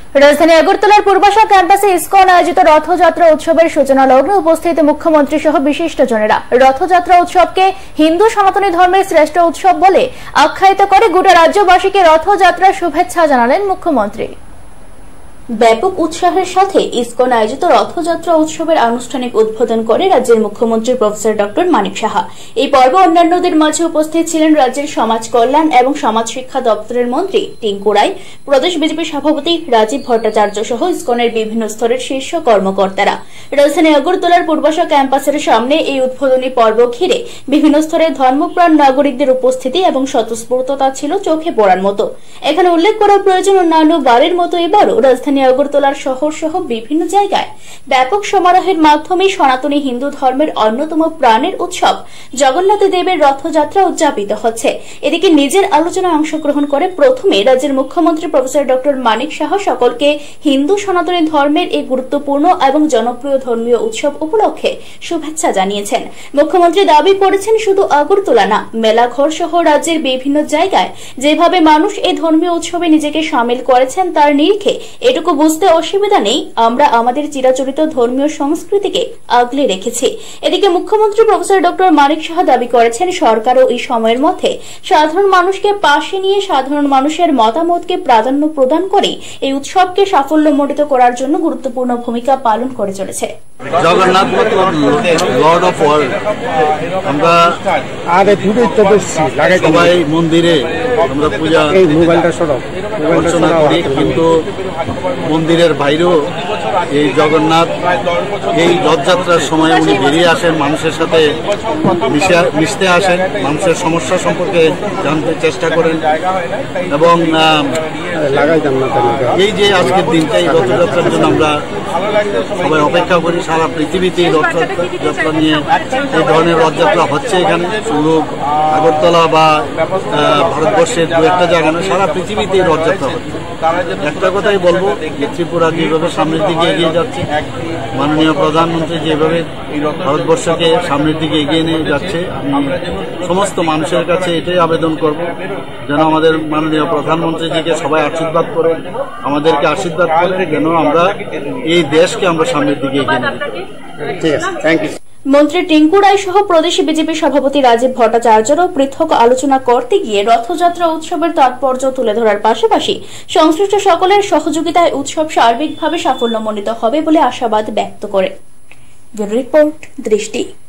রাজধানী আগরতলার পূর্বাশা ক্যাম্পাসে ইসকন আয়োজিত রথযাত্রা উৎসবের সূচনা লগ্নে উপস্থিত মুখ্যমন্ত্রী সহ বিশিষ্টজনেরা রথযাত্রা উৎসবকে হিন্দু সনাতনী ধর্মের শ্রেষ্ঠ উৎসব বলে আখ্যায়িত করে গোটা রাজ্যবাসীকে রথযাত্রার শুভেচ্ছা জানালেন মুখ্যমন্ত্রী। ব্যাপক উৎসাহের সাথে ইসকন আয়োজিত রথযাত্রা উৎসবের আনুষ্ঠানিক উদ্বোধন করে রাজ্যের মুখ্যমন্ত্রী প্রফেসর ডক্টর মানিক সাহা। এই পর্বে অন্যান্যদের মাঝে উপস্থিত ছিলেন রাজ্যের সমাজ কল্যাণ এবং সমাজ শিক্ষা দপ্তরের মন্ত্রী টিঙ্কু রায়, প্রদেশ বিজেপি সভাপতি রাজীব ভট্টাচার্য সহ ইসকনের বিভিন্ন স্তরের শীর্ষ কর্মকর্তারা। রাজধানী আগরতলার পূর্বাশা ক্যাম্পাসের সামনে এই উদ্বোধনী পর্ব ঘিরে বিভিন্ন স্তরের ধর্মপ্রাণ নাগরিকদের উপস্থিতি এবং স্বতঃস্ফূর্ততা ছিল চোখে পড়ার মতো। এখানে উল্লেখ করা প্রয়োজন, অন্যান্য বারের মতো এবারও রাজধানী আগরতলার শহর সহ বিভিন্ন জায়গায় ব্যাপক সমারোহের মাধ্যমে সনাতনী হিন্দু ধর্মের অন্যতম প্রাণের উৎসব জগন্নাথ দেবের রথযাত্রা উদযাপিত হচ্ছে। এদিকে নিজের আলোচনায় অংশগ্রহণ করে প্রথমে রাজ্যের মুখ্যমন্ত্রী প্রফেসর ডক্টর মানিক সাহা সকলকে হিন্দু সনাতনী ধর্মের এই গুরুত্বপূর্ণ এবং জনপ্রিয় ধর্মীয় উৎসব উপলক্ষে শুভেচ্ছা জানিয়েছেন। মুখ্যমন্ত্রী দাবি করেছেন, শুধু আগরতলা না, মেলাঘর সহ রাজ্যের বিভিন্ন জায়গায় যেভাবে মানুষ এই ধর্মীয় উৎসবে নিজেকে সামিল করেছেন তার নিরিখে এটুকু বুঝতে অসুবিধা নেই, আমরা আমাদের চিরাচরিত ধর্মীয় সংস্কৃতিকে আগলে রেখেছি। এদিকে মুখ্যমন্ত্রী প্রফেসর ডক্টর মানিক সাহা দাবি করেছেন, সরকারও এই সময়ের মধ্যে সাধারণ মানুষকে পাশে নিয়ে সাধারণ মানুষের মতামতকে প্রাধান্য প্রদান করে এই উৎসবকে সাফল্যমণ্ডিত করার জন্য গুরুত্বপূর্ণ ভূমিকা পালন করে চলেছে। জগন্নাথ লর্ড অফ ওয়ার্ল্ড, আমরা সবাই মন্দিরে আমরা পূজা অর্চনা করি, কিন্তু মন্দিরের বাইরেও এই জগন্নাথ এই রথযাত্রার সময় উনি বেরিয়ে আসেন, মানুষের সাথে মিশতে আসেন, মানুষের সমস্যা সম্পর্কে জানতে চেষ্টা করেন এবং এই যে আজকের দিনটা এই রথযাত্রার জন্য আমরা সবাই অপেক্ষা করি। সারা পৃথিবীতে এই রথযাত্রা নিয়ে এই ধরনের রথযাত্রা হচ্ছে, এখানে শুধু আগরতলা বা ভারতবর্ষের দু একটা জায়গা না, সারা পৃথিবীতে এই রথযাত্রা হচ্ছে। একটা কথাই বলবো, ত্রিপুরা যেভাবে সামনের দিকে এগিয়ে যাচ্ছে, মাননীয় প্রধানমন্ত্রী যেভাবে ভারতবর্ষকে সামনের দিকে এগিয়ে নিয়ে যাচ্ছে, আমি সমস্ত মানুষের কাছে এটাই আবেদন করব যেন আমাদের মাননীয় প্রধানমন্ত্রীজিকে সবাই আশীর্বাদ করেন, আমাদেরকে আশীর্বাদ করেন যেন আমরা এই দেশকে আমরা সামনের দিকে এগিয়ে নিয়ে যাই। ঠিক আছে, থ্যাংক ইউ। মন্ত্রী টিঙ্কু রায় সহ প্রদেশ বিজেপি সভাপতি রাজীব ভট্টাচার্যও পৃথক আলোচনা করতে গিয়ে রথযাত্রা উৎসবের তাৎপর্য তুলে ধরার পাশাপাশি সংশ্লিষ্ট সকলের সহযোগিতায় উৎসব সার্বিকভাবে সাফল্যমণ্ডিত হবে বলে আশাবাদ ব্যক্ত করে। রিপোর্ট দৃষ্টি।